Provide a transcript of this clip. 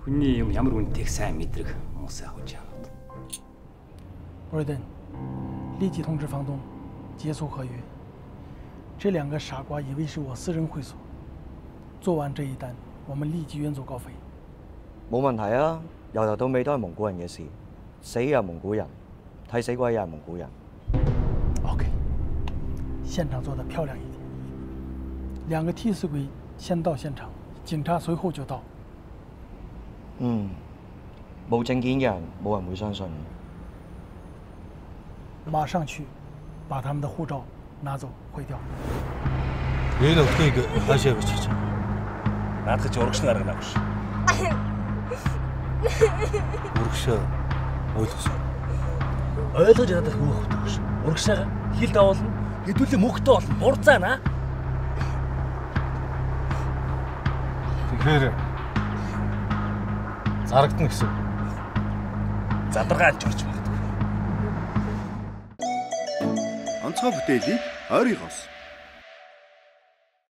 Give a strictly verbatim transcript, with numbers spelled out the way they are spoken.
Хүний юм ямар үнэтэйг сайн мэдрэх муусай авч яанууд. Brayden， 立即通知房东结束合约。这两个傻瓜以为是我私人会所，做完这一单，我们立即远走高飞。 冇問題啊，由頭到尾都係蒙古人嘅事，死又蒙古人，睇死鬼又係蒙古人。 OK， 現場做得漂亮一點。兩個替死鬼先到現場，警察隨後就到。 嗯，冇證件嘅人，冇人會相信。 馬上去，把他們的護照拿走，毀掉。 Энэ өхнийг хаашаа бичиж? Наадах чи урагш наргана гэж. Урагшаа ойлгосон. Ойлгож ядах хөөх хөтөш. Урагшаа хил давуулна, хэдүүлээ мөхтөө болно. Бурцаана. Тэгэхээр зарагдана гэсэн. Задаргаалж орж магадгүй. Онцгой бүтээлийг ойрын хос